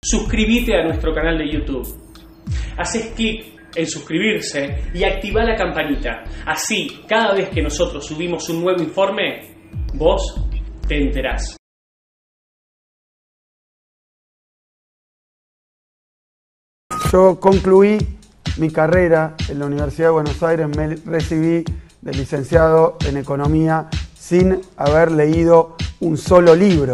suscríbete a nuestro canal de YouTube. Haces clic en suscribirse y activa la campanita. Así, cada vez que nosotros subimos un nuevo informe, vos te enterás. Yo concluí mi carrera en la Universidad de Buenos Aires, me recibí de licenciado en Economía sin haber leído un solo libro.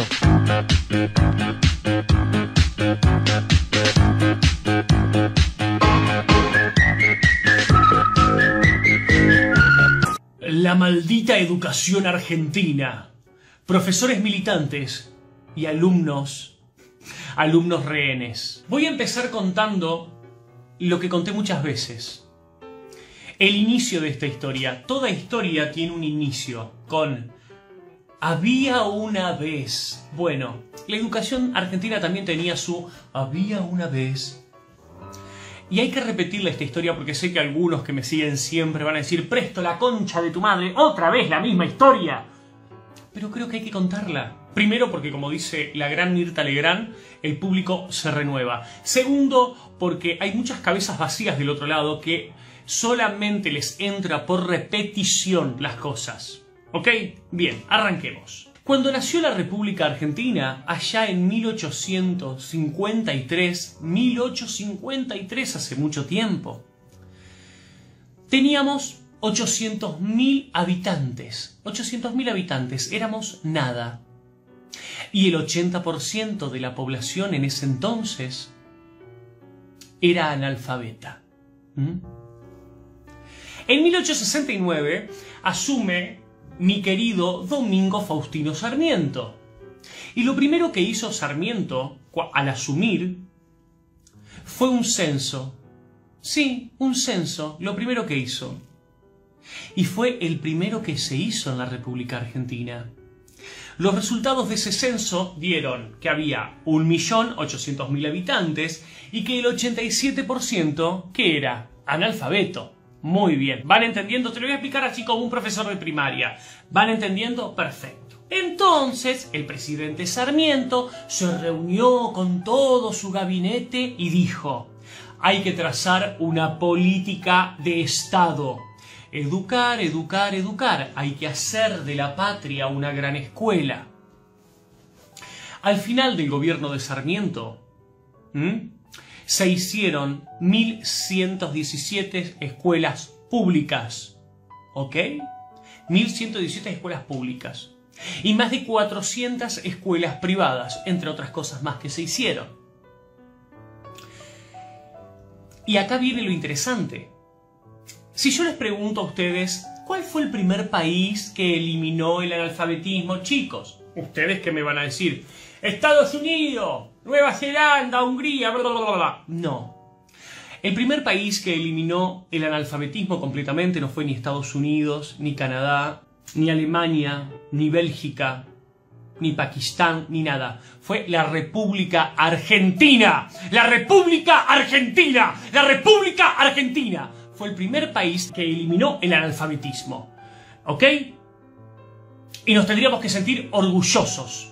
La maldita educación argentina. Profesores militantes y alumnos rehenes. Voy a empezar contando lo que conté muchas veces. El inicio de esta historia. Toda historia tiene un inicio con había una vez. Bueno, la educación argentina también tenía su había una vez. Y hay que repetirle esta historia porque sé que algunos que me siguen siempre van a decir Presto, la concha de tu madre, otra vez la misma historia. Pero creo que hay que contarla. Primero porque, como dice la gran Mirta Legrand, el público se renueva. Segundo, porque hay muchas cabezas vacías del otro lado que solamente les entra por repetición las cosas. ¿Ok? Bien, arranquemos. Cuando nació la República Argentina, allá en 1853, hace mucho tiempo, teníamos 800.000 habitantes. 800.000 habitantes, éramos nada. Y el 80% de la población en ese entonces era analfabeta. En 1869 asume mi querido Domingo Faustino Sarmiento. Y lo primero que hizo Sarmiento al asumir fue un censo. Sí, un censo, lo primero que hizo. Y fue el primero que se hizo en la República Argentina. Los resultados de ese censo dieron que había 1.800.000 habitantes y que el 87% que era analfabeto. Muy bien, ¿van entendiendo? Te lo voy a explicar así como un profesor de primaria. ¿Van entendiendo? Perfecto. Entonces, el presidente Sarmiento se reunió con todo su gabinete y dijo: hay que trazar una política de Estado. Educar, educar, educar. Hay que hacer de la patria una gran escuela. Al final del gobierno de Sarmiento, se hicieron 1.117 escuelas públicas. ¿Ok? 1.117 escuelas públicas. Y más de 400 escuelas privadas, entre otras cosas más que se hicieron. Y acá viene lo interesante. Si yo les pregunto a ustedes, ¿cuál fue el primer país que eliminó el analfabetismo? Chicos, ¿ustedes qué me van a decir? Estados Unidos, Nueva Zelanda, Hungría, bla, bla, bla, bla. No. El primer país que eliminó el analfabetismo completamente no fue ni Estados Unidos, ni Canadá, ni Alemania, ni Bélgica, ni Pakistán, ni nada. Fue la República Argentina. ¡La República Argentina! ¡La República Argentina! Fue el primer país que eliminó el analfabetismo. ¿Ok? Y nos tendríamos que sentir orgullosos.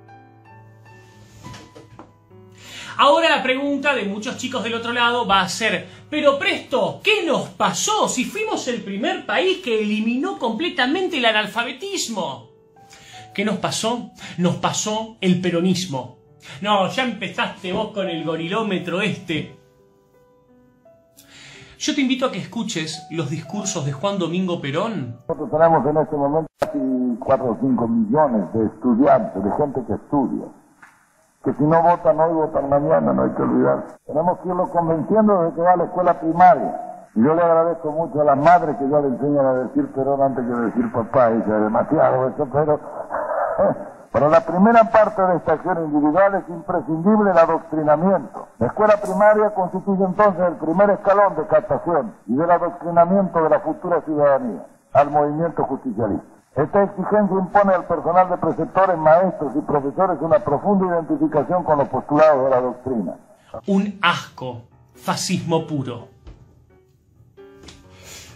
Ahora la pregunta de muchos chicos del otro lado va a ser: pero Presto, ¿qué nos pasó si fuimos el primer país que eliminó completamente el analfabetismo? ¿Qué nos pasó? Nos pasó el peronismo. No, ya empezaste vos con el gorilómetro este. Yo te invito a que escuches los discursos de Juan Domingo Perón. Nosotros tenemos en este momento casi 4 o 5 millones de estudiantes, de gente que estudia. Que si no votan hoy, votan mañana, no hay que olvidarse. Tenemos que irlo convenciendo desde que va a la escuela primaria. Y yo le agradezco mucho a las madres que ya le enseñan a decir Perón antes que decir papá, y es demasiado eso, pero para la primera parte de esta acción individual es imprescindible el adoctrinamiento. La escuela primaria constituye entonces el primer escalón de captación y del adoctrinamiento de la futura ciudadanía al movimiento justicialista. Esta exigencia impone al personal de preceptores, maestros y profesores una profunda identificación con los postulados de la doctrina. Un asco, fascismo puro.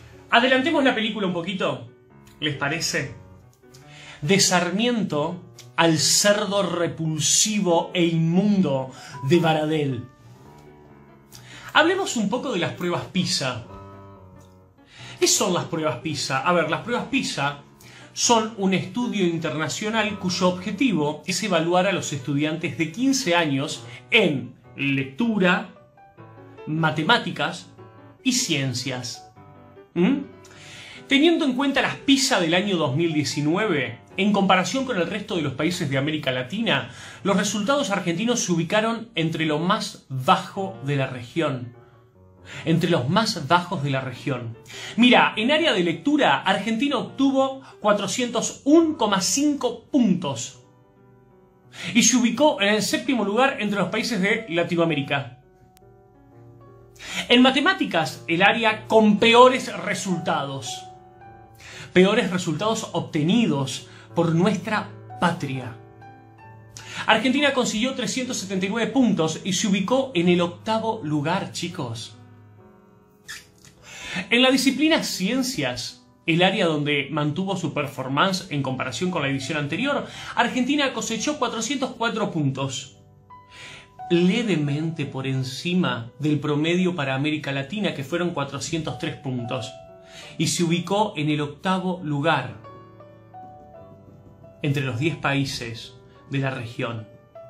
Adelantemos la película un poquito, ¿les parece? De Sarmiento al cerdo repulsivo e inmundo de Baradel. Hablemos un poco de las pruebas PISA. ¿Qué son las pruebas PISA? A ver, las pruebas PISA son un estudio internacional cuyo objetivo es evaluar a los estudiantes de 15 años en lectura, matemáticas y ciencias. Teniendo en cuenta las PISA del año 2019, en comparación con el resto de los países de América Latina, los resultados argentinos se ubicaron entre lo más bajo de la región. Entre los más bajos de la región. Mira, en área de lectura, Argentina obtuvo 401,5 puntos. Y se ubicó en el 7º lugar entre los países de Latinoamérica. En matemáticas, el área con peores resultados. Peores resultados obtenidos por nuestra patria. Argentina consiguió 379 puntos y se ubicó en el 8º lugar, chicos. En la disciplina Ciencias, el área donde mantuvo su performance en comparación con la edición anterior, Argentina cosechó 404 puntos. Levemente por encima del promedio para América Latina, que fueron 403 puntos. Y se ubicó en el 8º lugar entre los 10 países de la región.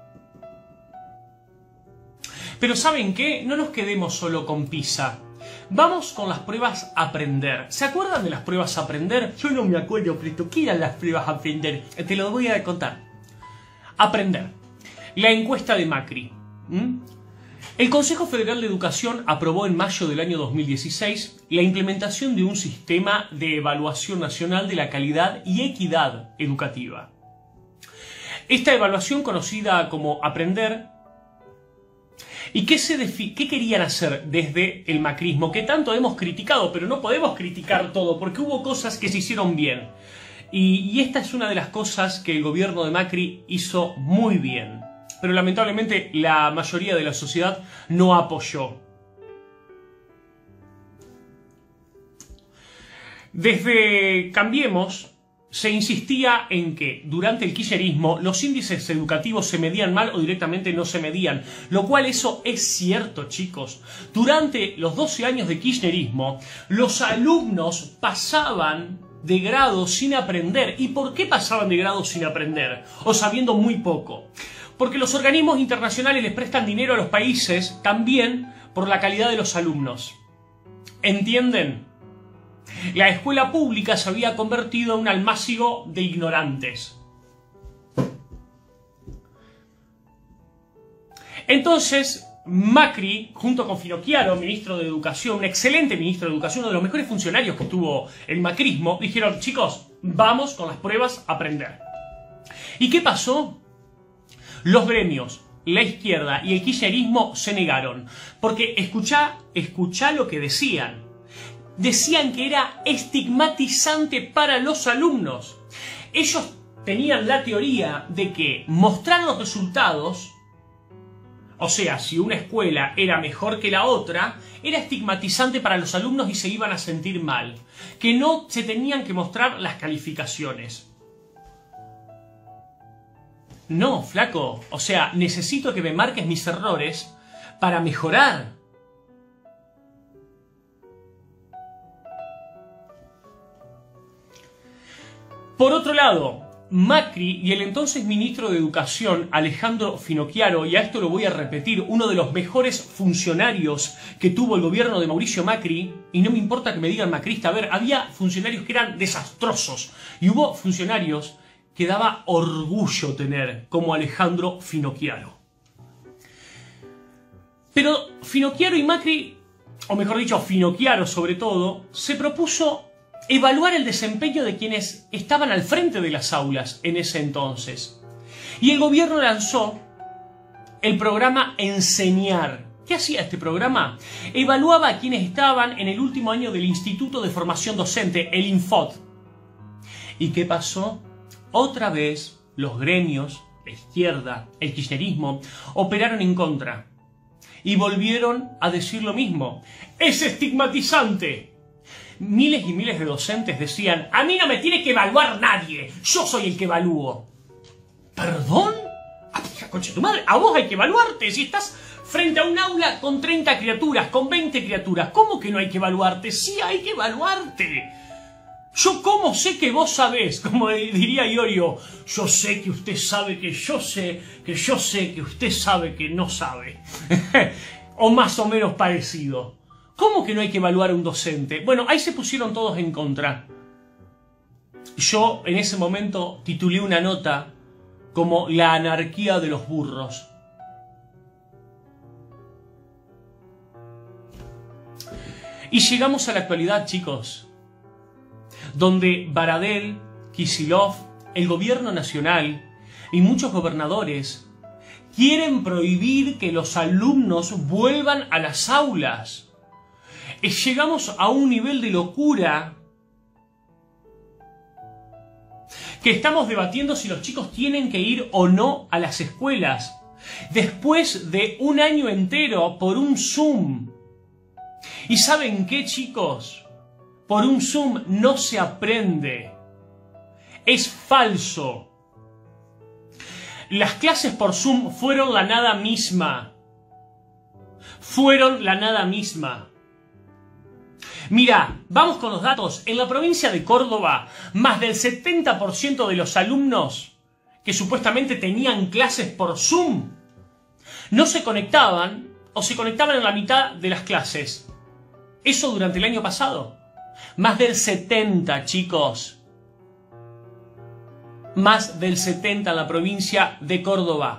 Pero ¿saben qué? No nos quedemos solo con PISA. Vamos con las pruebas Aprender. ¿Se acuerdan de las pruebas Aprender? Yo no me acuerdo, pero ¿qué eran las pruebas Aprender? Te lo voy a contar. Aprender. La encuesta de Macri. El Consejo Federal de Educación aprobó en mayo del año 2016 la implementación de un sistema de evaluación nacional de la calidad y equidad educativa. Esta evaluación, conocida como Aprender, ¿y qué querían hacer desde el macrismo? Que tanto hemos criticado, pero no podemos criticar todo, porque hubo cosas que se hicieron bien. Y esta es una de las cosas que el gobierno de Macri hizo muy bien. Pero lamentablemente la mayoría de la sociedad no apoyó. Desde Cambiemos se insistía en que durante el kirchnerismo los índices educativos se medían mal o directamente no se medían, lo cual eso es cierto, chicos. Durante los 12 años de kirchnerismo, los alumnos pasaban de grado sin aprender. ¿Y por qué pasaban de grado sin aprender? O sabiendo muy poco. Porque los organismos internacionales les prestan dinero a los países también por la calidad de los alumnos. ¿Entienden? La escuela pública se había convertido en un almácigo de ignorantes. Entonces, Macri, junto con Finocchiaro, ministro de Educación, un excelente ministro de Educación, uno de los mejores funcionarios que tuvo el macrismo, dijeron: chicos, vamos con las pruebas Aprender. ¿Y qué pasó? Los gremios, la izquierda y el kirchnerismo se negaron. Porque escuchá lo que decían. Decían que era estigmatizante para los alumnos. Ellos tenían la teoría de que mostrar los resultados, o sea, si una escuela era mejor que la otra, era estigmatizante para los alumnos y se iban a sentir mal. Que no se tenían que mostrar las calificaciones. No, flaco, o sea, necesito que me marques mis errores para mejorar. Por otro lado, Macri y el entonces ministro de Educación, Alejandro Finocchiaro, y a esto lo voy a repetir, uno de los mejores funcionarios que tuvo el gobierno de Mauricio Macri, y no me importa que me digan macrista, a ver, había funcionarios que eran desastrosos, y hubo funcionarios que daba orgullo tener, como Alejandro Finocchiaro. Pero Finocchiaro y Macri, o mejor dicho, Finocchiaro sobre todo, se propuso evaluar el desempeño de quienes estaban al frente de las aulas en ese entonces. Y el gobierno lanzó el programa Enseñar. ¿Qué hacía este programa? Evaluaba a quienes estaban en el último año del Instituto de Formación Docente, el INFOD. ¿Y qué pasó? Otra vez los gremios, la izquierda, el kirchnerismo, operaron en contra. Y volvieron a decir lo mismo. ¡Es estigmatizante! Miles y miles de docentes decían: a mí no me tiene que evaluar nadie, yo soy el que evalúo. ¿Perdón? Concha tu madre, a vos hay que evaluarte. Si estás frente a un aula con 30 criaturas, con 20 criaturas, ¿cómo que no hay que evaluarte? Sí hay que evaluarte. Yo cómo sé que vos sabés, como diría Iorio, yo sé que usted sabe que yo sé que usted sabe que no sabe. O más o menos parecido. ¿Cómo que no hay que evaluar a un docente? Bueno, ahí se pusieron todos en contra. Yo en ese momento titulé una nota como La anarquía de los burros. Y llegamos a la actualidad, chicos, donde Baradel, Kicillof, el gobierno nacional y muchos gobernadores quieren prohibir que los alumnos vuelvan a las aulas. Llegamos a un nivel de locura que estamos debatiendo si los chicos tienen que ir o no a las escuelas, después de un año entero por un Zoom. ¿Y saben qué, chicos? Por un Zoom no se aprende. Es falso. Las clases por Zoom fueron la nada misma. Fueron la nada misma. Mira, vamos con los datos. En la provincia de Córdoba, más del 70% de los alumnos que supuestamente tenían clases por Zoom no se conectaban o se conectaban en la mitad de las clases. Eso durante el año pasado. Más del 70, chicos. Más del 70 en la provincia de Córdoba.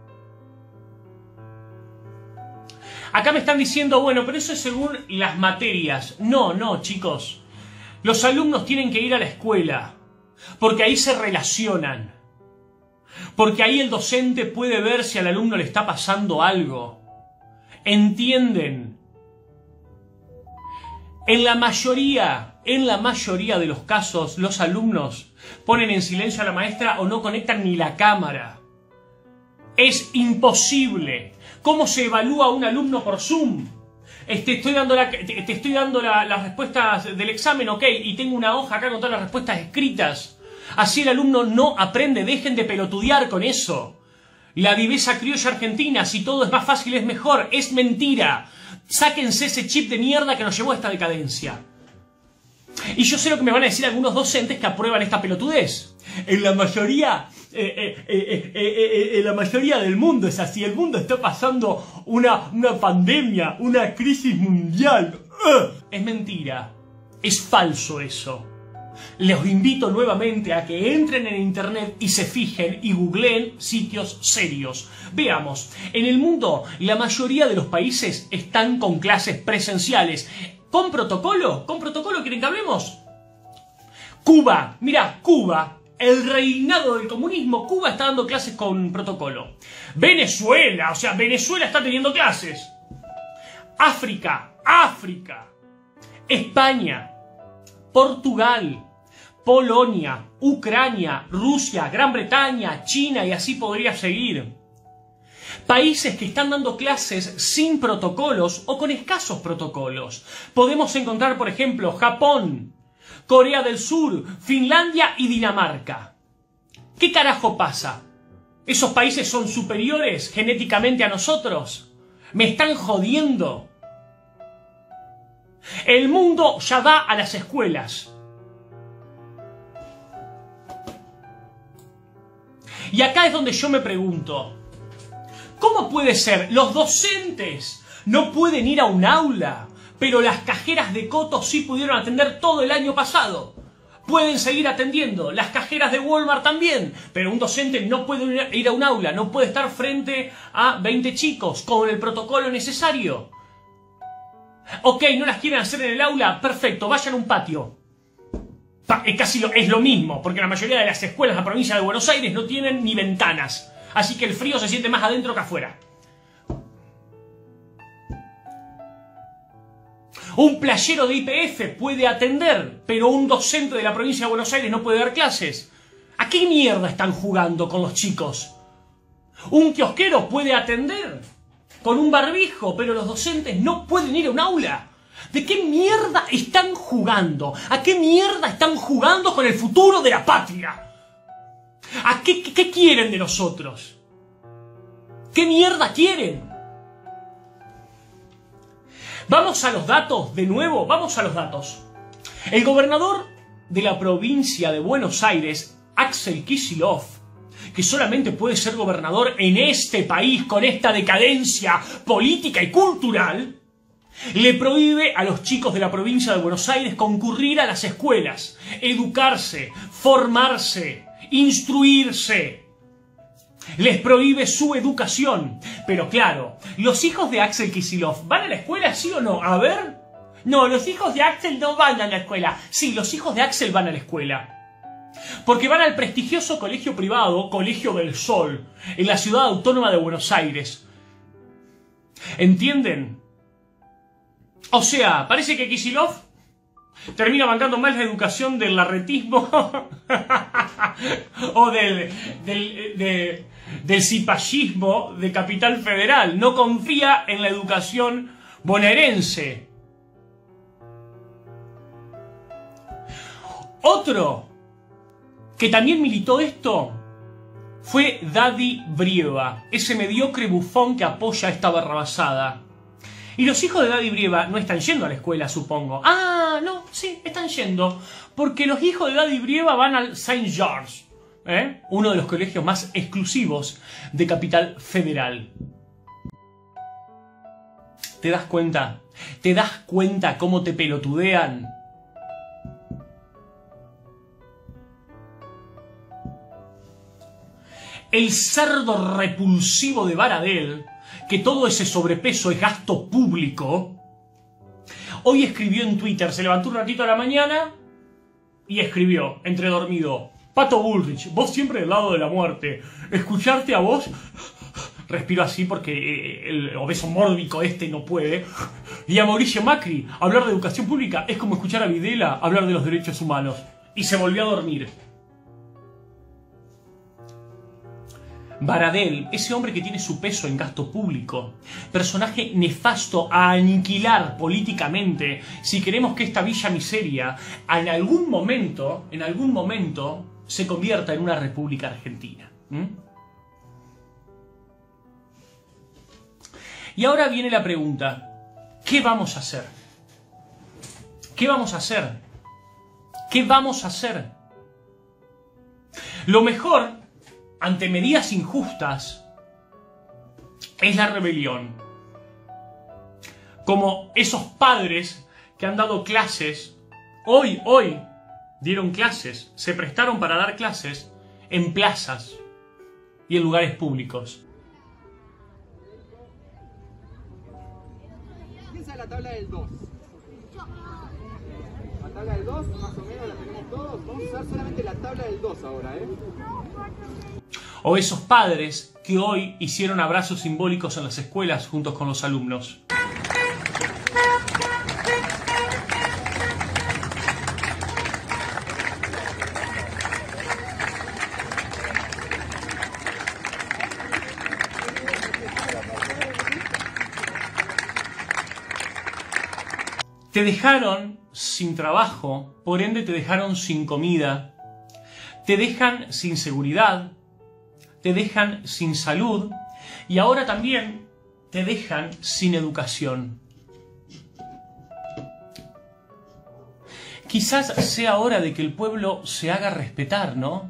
Acá me están diciendo, bueno, pero eso es según las materias. No, chicos. Los alumnos tienen que ir a la escuela, porque ahí se relacionan. Porque ahí el docente puede ver si al alumno le está pasando algo. ¿Entienden? En la mayoría de los casos, los alumnos ponen en silencio a la maestra o no conectan ni la cámara. Es imposible. ¿Cómo se evalúa a un alumno por Zoom? Te estoy dando las respuestas del examen, ok, y tengo una hoja acá con todas las respuestas escritas. Así el alumno no aprende, dejen de pelotudear con eso. La viveza criolla argentina, si todo es más fácil es mejor, es mentira. Sáquense ese chip de mierda que nos llevó a esta decadencia. Y yo sé lo que me van a decir algunos docentes que aprueban esta pelotudez. En la mayoría del mundo es así. El mundo está pasando una pandemia, una crisis mundial. Es mentira. Es falso eso. Les invito nuevamente a que entren en internet y se fijen y googleen sitios serios. Veamos, en el mundo la mayoría de los países están con clases presenciales. ¿Con protocolo? ¿Con protocolo quieren que hablemos? Cuba, mira, Cuba, el reinado del comunismo, Cuba está dando clases con protocolo. Venezuela, o sea, Venezuela está teniendo clases. África, España, Portugal, Polonia, Ucrania, Rusia, Gran Bretaña, China y así podría seguir. Países que están dando clases sin protocolos o con escasos protocolos. Podemos encontrar, por ejemplo, Japón, Corea del Sur, Finlandia y Dinamarca. ¿Qué carajo pasa? ¿Esos países son superiores genéticamente a nosotros? Me están jodiendo. El mundo ya va a las escuelas. Y acá es donde yo me pregunto, ¿cómo puede ser? Los docentes no pueden ir a un aula, pero las cajeras de Coto sí pudieron atender todo el año pasado. Pueden seguir atendiendo, las cajeras de Walmart también, pero un docente no puede ir a un aula, no puede estar frente a 20 chicos con el protocolo necesario. Ok, no las quieren hacer en el aula, perfecto, vayan a un patio. Es lo mismo, porque la mayoría de las escuelas de la provincia de Buenos Aires no tienen ni ventanas, así que el frío se siente más adentro que afuera. Un playero de YPF puede atender, pero un docente de la provincia de Buenos Aires no puede dar clases. ¿A qué mierda están jugando con los chicos? Un kiosquero puede atender con un barbijo, pero los docentes no pueden ir a un aula. ¿De qué mierda están jugando? ¿A qué mierda están jugando con el futuro de la patria? ¿A qué quieren de nosotros? ¿Qué mierda quieren? Vamos a los datos, de nuevo, vamos a los datos. El gobernador de la provincia de Buenos Aires, Axel Kicillof, que solamente puede ser gobernador en este país con esta decadencia política y cultural, le prohíbe a los chicos de la provincia de Buenos Aires concurrir a las escuelas, educarse, formarse, instruirse. Les prohíbe su educación. Pero claro, ¿los hijos de Axel Kicillof van a la escuela, sí o no? A ver. No, los hijos de Axel no van a la escuela. Sí, los hijos de Axel van a la escuela. Porque van al prestigioso colegio privado, Colegio del Sol, en la ciudad autónoma de Buenos Aires. ¿Entienden? O sea, parece que Kicillof termina bancando más la educación del larretismo o del cipallismo de Capital Federal. No confía en la educación bonaerense. Otro que también militó esto fue Daddy Brieva, ese mediocre bufón que apoya esta barrabasada. Y los hijos de Daddy Brieva no están yendo a la escuela, supongo. Ah, no, sí, están yendo. Porque los hijos de Daddy Brieva van al St. George, uno de los colegios más exclusivos de Capital Federal. ¿Te das cuenta? ¿Te das cuenta cómo te pelotudean? El cerdo repulsivo de Baradel, que todo ese sobrepeso es gasto público, hoy escribió en Twitter, se levantó un ratito a la mañana y escribió, entre dormido: Pato Bullrich, vos siempre del lado de la muerte. Escucharte a vos, respiro así porque el obeso mórbico este no puede, y a Mauricio Macri, hablar de educación pública es como escuchar a Videla hablar de los derechos humanos. Y se volvió a dormir. Baradel, ese hombre que tiene su peso en gasto público, personaje nefasto a aniquilar políticamente si queremos que esta villa miseria en algún momento se convierta en una república argentina. Y ahora viene la pregunta: ¿qué vamos a hacer? ¿Qué vamos a hacer? ¿Qué vamos a hacer? Lo mejor ante medidas injustas es la rebelión. Como esos padres que han dado clases, hoy dieron clases, se prestaron para dar clases en plazas y en lugares públicos. Esa es la tabla del 2. La tabla del 2 más o menos la tenemos todos. Vamos a usar solamente la tabla del 2 ahora, O esos padres que hoy hicieron abrazos simbólicos en las escuelas juntos con los alumnos. Te dejaron sin trabajo, por ende te dejaron sin comida, te dejan sin seguridad, te dejan sin salud y ahora también te dejan sin educación. Quizás sea hora de que el pueblo se haga respetar, ¿no?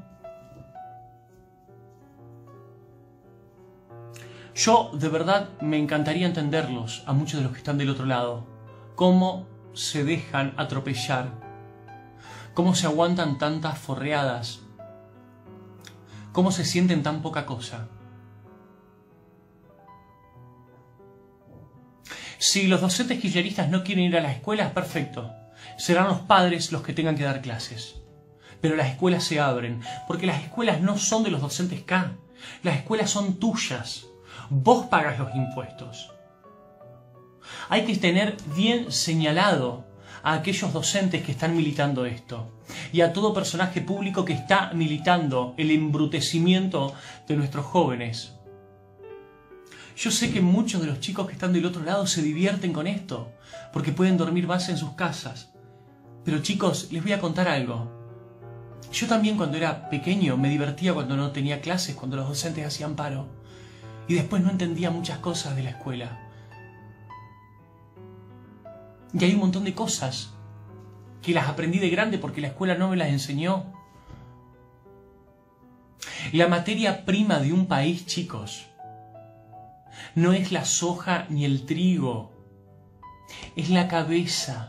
Yo de verdad me encantaría entenderlos, a muchos de los que están del otro lado, cómo se dejan atropellar, cómo se aguantan tantas forreadas, cómo se sienten tan poca cosa. Si los docentes kirchneristas no quieren ir a las escuelas, perfecto. Serán los padres los que tengan que dar clases. Pero las escuelas se abren, porque las escuelas no son de los docentes K. Las escuelas son tuyas. Vos pagas los impuestos. Hay que tener bien señalado a aquellos docentes que están militando esto y a todo personaje público que está militando el embrutecimiento de nuestros jóvenes. Yo sé que muchos de los chicos que están del otro lado se divierten con esto porque pueden dormir más en sus casas. Pero chicos, les voy a contar algo. Yo también cuando era pequeño me divertía cuando no tenía clases, cuando los docentes hacían paro. Y después no entendía muchas cosas de la escuela. Y hay un montón de cosas que las aprendí de grande porque la escuela no me las enseñó. La materia prima de un país, chicos, no es la soja ni el trigo. Es la cabeza.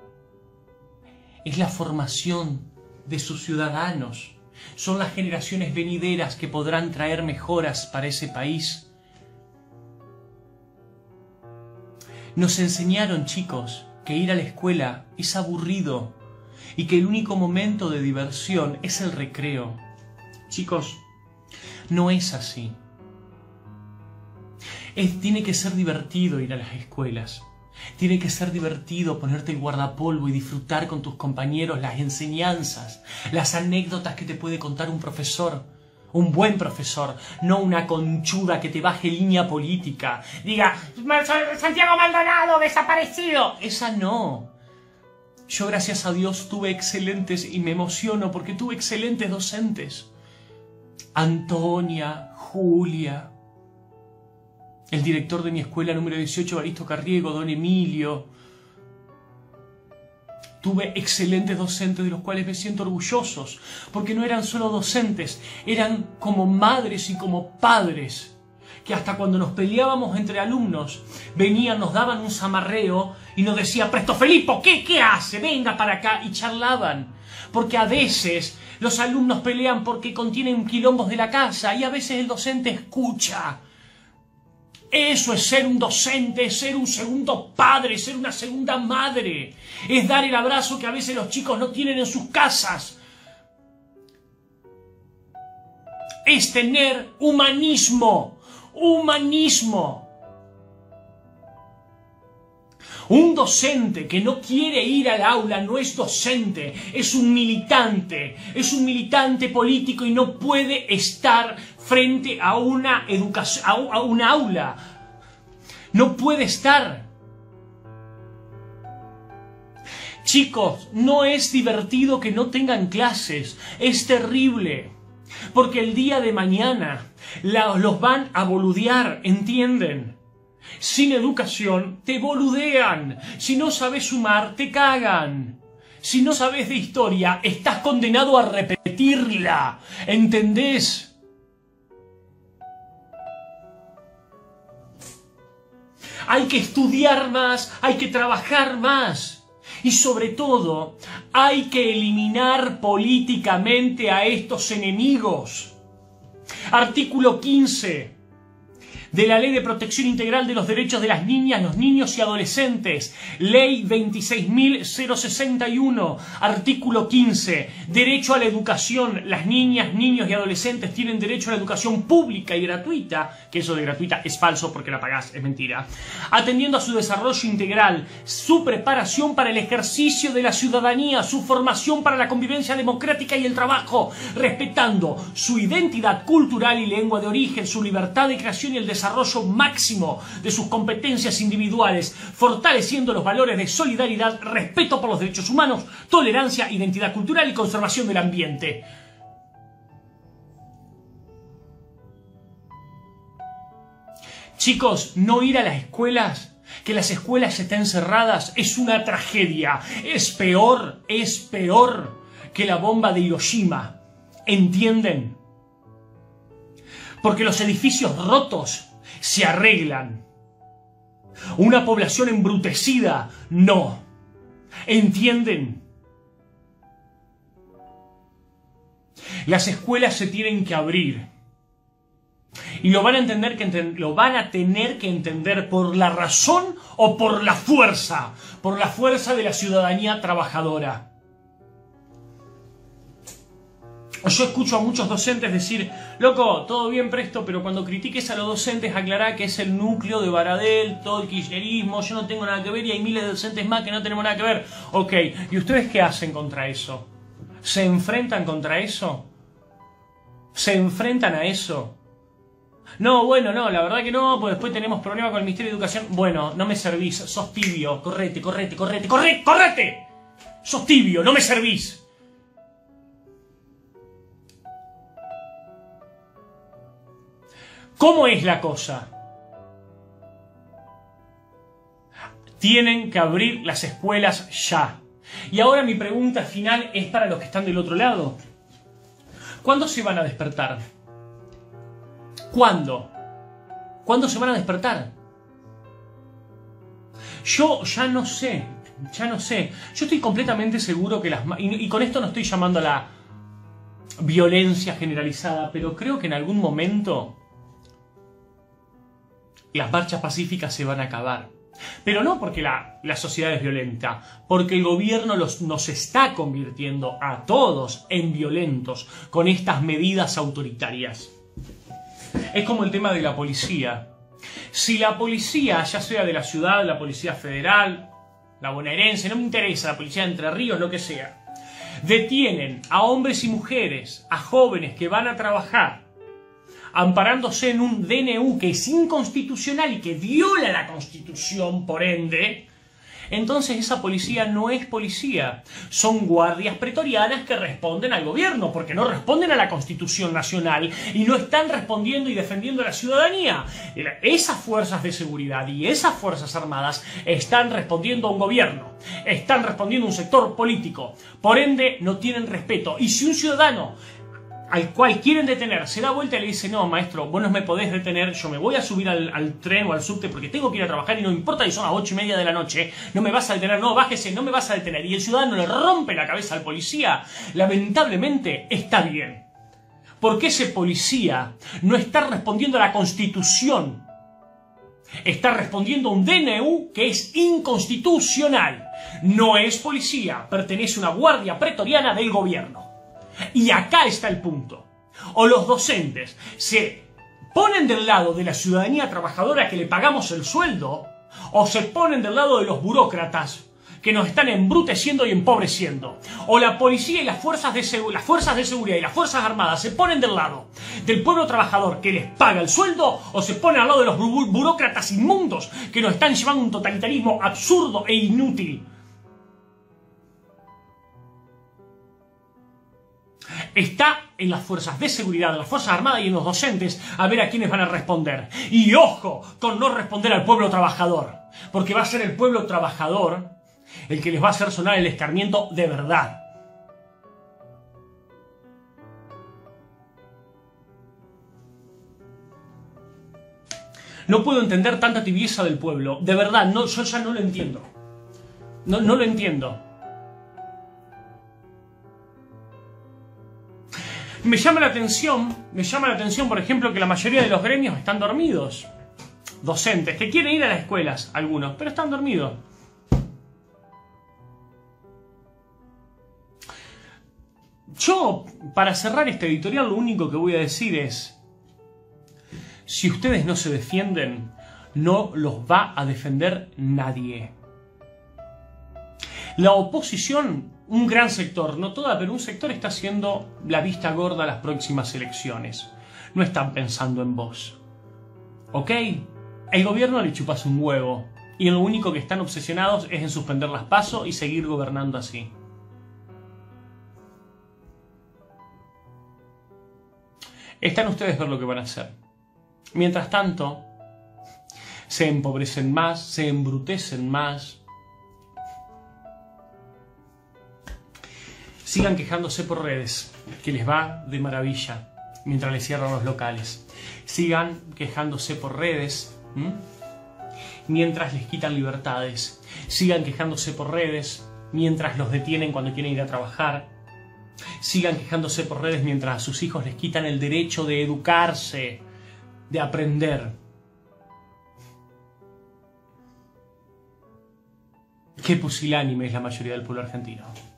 Es la formación de sus ciudadanos. Son las generaciones venideras que podrán traer mejoras para ese país. Nos enseñaron, chicos, que ir a la escuela es aburrido y que el único momento de diversión es el recreo. Chicos, no es así. Tiene que ser divertido ir a las escuelas. Tiene que ser divertido ponerte el guardapolvo y disfrutar con tus compañeros las enseñanzas, las anécdotas que te puede contar un profesor. Un buen profesor, no una conchuda que te baje línea política. Diga, Santiago Maldonado, desaparecido. Esa no. Yo, gracias a Dios, tuve excelentes, y me emociono porque tuve excelentes docentes. Antonia, Julia, el director de mi escuela número 18, Evaristo Carriego, don Emilio. Tuve excelentes docentes de los cuales me siento orgullosos, porque no eran solo docentes, eran como madres y como padres, que hasta cuando nos peleábamos entre alumnos, venían, nos daban un zamarreo y nos decían, Presto Felipo, ¿qué hace? Venga para acá, y charlaban. Porque a veces los alumnos pelean porque contienen quilombos de la casa y a veces el docente escucha. Eso es ser un docente, es ser un segundo padre, ser una segunda madre. Es dar el abrazo que a veces los chicos no tienen en sus casas. Es tener humanismo. Humanismo. Un docente que no quiere ir al aula no es docente, es un militante político y no puede estar frente a una educación, a un aula. No puede estar. Chicos, no es divertido que no tengan clases, es terrible, porque el día de mañana los van a boludear, ¿entienden? Sin educación te boludean. Si no sabes sumar, te cagan. Si no sabes de historia, estás condenado a repetirla. ¿Entendés? Hay que estudiar más, hay que trabajar más. Y sobre todo, hay que eliminar políticamente a estos enemigos. Artículo 15. De la Ley de Protección Integral de los Derechos de las Niñas, los Niños y Adolescentes. Ley 26.061, artículo 15. Derecho a la educación. Las niñas, niños y adolescentes tienen derecho a la educación pública y gratuita, que eso de gratuita es falso porque la pagás, es mentira. Atendiendo a su desarrollo integral, su preparación para el ejercicio de la ciudadanía, su formación para la convivencia democrática y el trabajo, respetando su identidad cultural y lengua de origen, su libertad de creación y el desarrollo máximo de sus competencias individuales, fortaleciendo los valores de solidaridad, respeto por los derechos humanos, tolerancia, identidad cultural y conservación del ambiente. Chicos, no ir a las escuelas, que las escuelas estén cerradas, es una tragedia. Es peor que la bomba de Hiroshima. ¿Entienden? Porque los edificios rotos se arreglan. Una población embrutecida, no. ¿Entienden? Las escuelas se tienen que abrir. Y lo van a tener que entender por la razón o por la fuerza de la ciudadanía trabajadora. Yo escucho a muchos docentes decir, loco, todo bien Presto, pero cuando critiques a los docentes aclará que es el núcleo de Baradel, todo el kirchnerismo, yo no tengo nada que ver y hay miles de docentes más que no tenemos nada que ver. Ok, ¿y ustedes qué hacen contra eso? ¿Se enfrentan contra eso? ¿Se enfrentan a eso? No, bueno, no, la verdad que no, pues después tenemos problemas con el Ministerio de Educación. Bueno, no me servís, sos tibio, correte. ¡Sos tibio, no me servís! ¿Cómo es la cosa? Tienen que abrir las escuelas ya. Y ahora mi pregunta final es para los que están del otro lado. ¿Cuándo se van a despertar? ¿Cuándo? ¿Cuándo se van a despertar? Yo ya no sé. Yo estoy completamente seguro que y con esto no estoy llamando a la violencia generalizada, pero creo que en algún momento las marchas pacíficas se van a acabar. Pero no porque la sociedad es violenta, porque el gobierno nos está convirtiendo a todos en violentos con estas medidas autoritarias. Es como el tema de la policía. Si la policía, ya sea de la ciudad, la policía federal, la bonaerense, no me interesa, la policía de Entre Ríos, lo que sea, detienen a hombres y mujeres, a jóvenes que van a trabajar, amparándose en un DNU que es inconstitucional y que viola la Constitución, por ende, entonces esa policía no es policía. Son guardias pretorianas que responden al gobierno, porque no responden a la Constitución Nacional y no están respondiendo y defendiendo a la ciudadanía. Esas fuerzas de seguridad y esas fuerzas armadas están respondiendo a un gobierno, están respondiendo a un sector político, por ende no tienen respeto. Y si un ciudadano al cual quieren detener se da vuelta y le dice: no, maestro, vos no me podés detener, yo me voy a subir al tren o al subte porque tengo que ir a trabajar y no importa si son las 8:30 de la noche, no me vas a detener, no, bájese, no me vas a detener, y el ciudadano le rompe la cabeza al policía, lamentablemente está bien. Porque ese policía no está respondiendo a la Constitución, está respondiendo a un DNU que es inconstitucional. No es policía, pertenece a una guardia pretoriana del gobierno. Y acá está el punto. O los docentes se ponen del lado de la ciudadanía trabajadora que le pagamos el sueldo, o se ponen del lado de los burócratas que nos están embruteciendo y empobreciendo. O la policía y las fuerzas de seguridad y las fuerzas armadas se ponen del lado del pueblo trabajador que les paga el sueldo, o se ponen al lado de los burócratas inmundos que nos están llevando a un totalitarismo absurdo e inútil. Está en las fuerzas de seguridad, en las fuerzas armadas y en los docentes a ver a quiénes van a responder. Y ojo con no responder al pueblo trabajador, porque va a ser el pueblo trabajador el que les va a hacer sonar el escarmiento de verdad. No puedo entender tanta tibieza del pueblo, de verdad, no, yo ya no lo entiendo. No lo entiendo. Me llama la atención, por ejemplo, que la mayoría de los gremios están dormidos. Docentes, que quieren ir a las escuelas, algunos, pero están dormidos. Yo, para cerrar este editorial, lo único que voy a decir es: si ustedes no se defienden, no los va a defender nadie. La oposición, un gran sector, no toda, pero un sector, está haciendo la vista gorda a las próximas elecciones. No están pensando en vos. ¿Ok? El gobierno le chupas un huevo, y lo único que están obsesionados es en suspender las PASO y seguir gobernando así. Están ustedes ver lo que van a hacer. Mientras tanto, se empobrecen más, se embrutecen más. Sigan quejándose por redes, que les va de maravilla, mientras les cierran los locales. Sigan quejándose por redes, mientras les quitan libertades. Sigan quejándose por redes, mientras los detienen cuando quieren ir a trabajar. Sigan quejándose por redes mientras a sus hijos les quitan el derecho de educarse, de aprender. Qué pusilánime es la mayoría del pueblo argentino.